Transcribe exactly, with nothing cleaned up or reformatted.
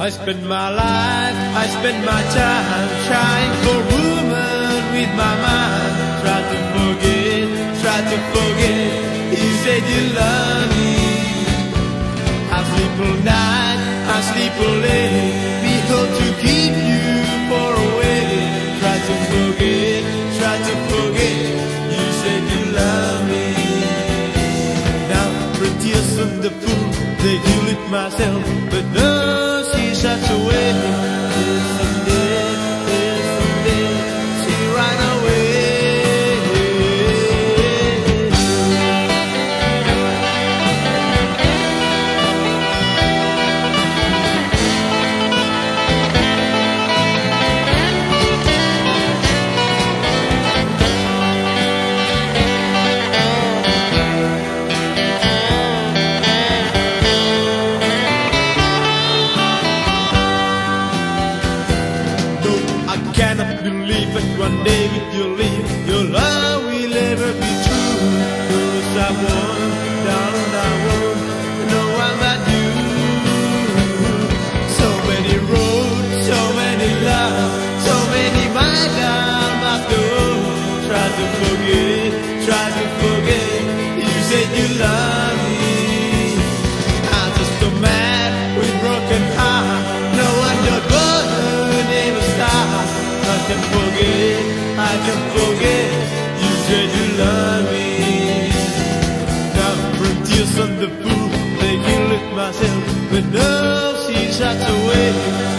I spend my life, I spend my time trying for woman with my mind. Try to forget, try to forget. You said you love me. I sleep all night, I sleep all day. We hope to keep you far away. Try to forget, try to forget. You said you love me. Now from tears of the fool, they heal it myself, but no, she's such a way. Yes, someday, yes, someday, she ran away. One day with your leave, your love will ever be true. Cause I want, darling, I want no one but you. So many roads, so many love, so many miles I must go. Try to forget, try to forget. You said you love me. I'm just a man with broken heart. No one your brother never stop. I can forget, I can forget. You said you love me. Now from tears on the pool, they can lift myself, but no, she's such a way.